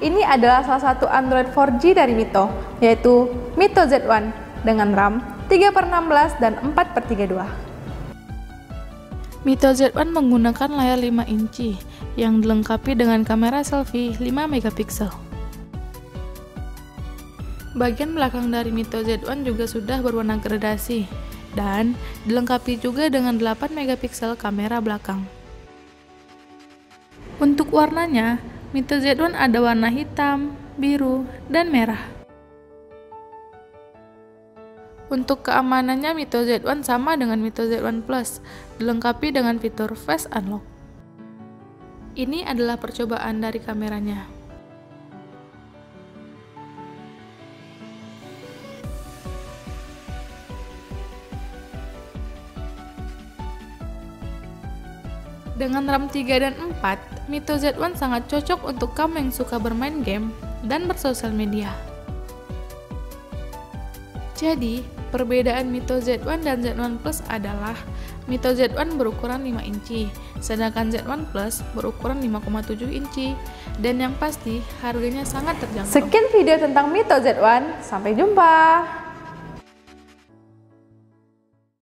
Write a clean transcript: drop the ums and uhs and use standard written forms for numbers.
ini adalah salah satu Android 4G dari Mito, yaitu Mito Z1 dengan RAM 3/16 dan 4/32. Mito Z1 menggunakan layar 5 inci yang dilengkapi dengan kamera selfie 5 megapiksel. Bagian belakang dari Mito Z1 juga sudah berwarna gradasi dan dilengkapi juga dengan 8 megapiksel kamera belakang. Untuk warnanya, Mito Z1 ada warna hitam, biru, dan merah. Untuk keamanannya, Mito Z1 sama dengan Mito Z1 Plus, dilengkapi dengan fitur Face Unlock. Ini adalah percobaan dari kameranya. Dengan RAM 3 dan 4, Mito Z1 sangat cocok untuk kamu yang suka bermain game dan bersosial media. Jadi, perbedaan Mito Z1 dan Z1 Plus adalah Mito Z1 berukuran 5 inci, sedangkan Z1 Plus berukuran 5,7 inci, dan yang pasti harganya sangat terjangkau. Sekian video tentang Mito Z1, sampai jumpa!